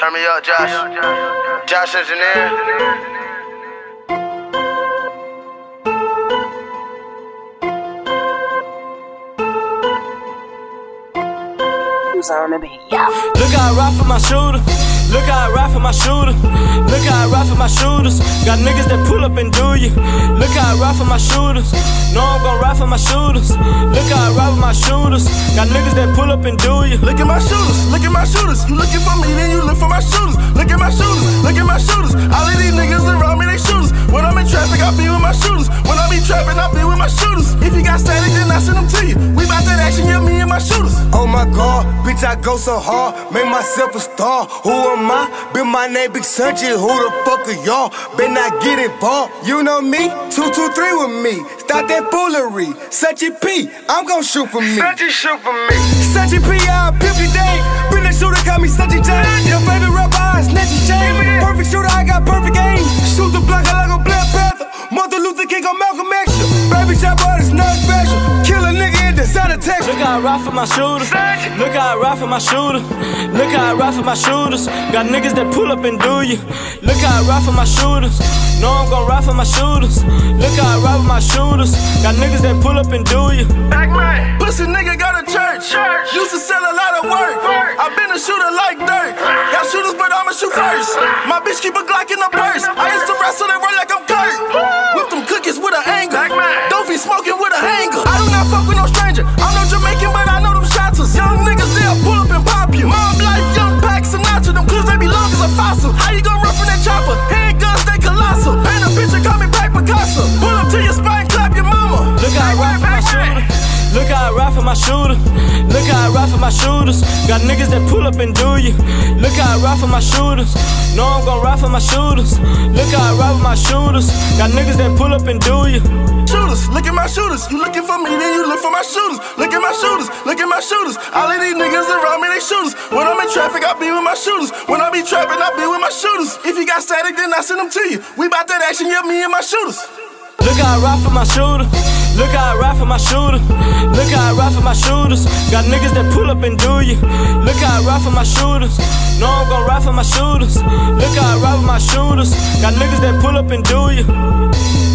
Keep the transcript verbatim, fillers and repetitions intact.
Turn me up, Josh. Josh Engineer. On the beat, yeah. Look how I ride for my shooter. Look how I ride for my shooter. Look how I ride for my shooters. Got niggas that pull up and do you. Look how I ride for my shooters. No, I'm gon' ride for my shooters. Look how I ride with my shooters. Got niggas that pull up and do you. Look at my shooters, look at my shooters. You looking for me, then you look for my shooters. Look at my shooters, look at my shooters. All of these niggas around me, they shooters. When I'm in traffic, I be with my shooters. When I be trapping, I be with my shooters. If you got static, then I send them to you. We bout that action, yeah, me and my shooters. Oh my God, bitch, I go so hard, make myself a star. Who am I? Been my name, Big Sunchi. Who the fuck are y'all? Better not get involved. You know me? two two three with me. Stop that foolery. Sunchi P, I'm gon' shoot for me. Sunchi shoot for me. Sunchi P, I'll pimp your day. Been a shooter, call me Sunchi J. Your favorite rapper, I snatch your chain. Perfect shooter, I got perfect aim. Shoot the block, I like a Black Panther. Martin Luther King on Malcolm X. Baby shot artist, not special. Kill a nigga in the side of Texas. Look how I ride for my shooter. Look how I ride for my shooter. Look how I ride for my shooters. Got niggas that pull up and do you. Look how I ride for my shooters. No, I'm gon' ride for my shooters. Look how I ride with my shooters. Got niggas that pull up and do you. Backman. Pussy nigga got a church. Church. Used to sell a lot of work. Work. I been a shooter like dirt. Got shooters, but I'ma shoot first. My bitch keep a Glock in her purse. I used to wrestle and run like I'm Kurt. Whip them cookies with an angle. Don't be smoking with a hanger. I do not fuck with no stranger. I'm no Jamaican, but I know them shotters. Young niggas, they'll pull up and pop you. Mob life, young pack, Sinatra. Them clues, they be long as a fossil. How you gon' run from that chopper? Handguns, they colossal. Paint a picture, call me Black Picasso. Pull up to your spine, clap your mama. Look how I ride for my shooter. Look how I ride for my shooter. Look how I ride for my shooters. Got niggas that pull up and do you. Look how I ride for my shooters. No, I'm gon' ride for my shooters. Look how I ride with my shooters. Got niggas that pull up and do you. Shooters, look at my shooters. You looking for me, then you look for my shooters. Look at my shooters, look at my shooters. All of these niggas around me, they shooters. When I'm in traffic, I be with my shooters. When I be trapping, I be with my shooters. If you got static, then I send them to you. We bout that action, yeah, me and my shooters. Look how I ride for my shooter. Look how I ride for my shooter. Look how I ride for my shooters. Got niggas that pull up and do you. Look how I ride for my shooters. No, I'm gon' ride for my shooters. Look how I ride with my shooters. Got niggas that pull up and do you.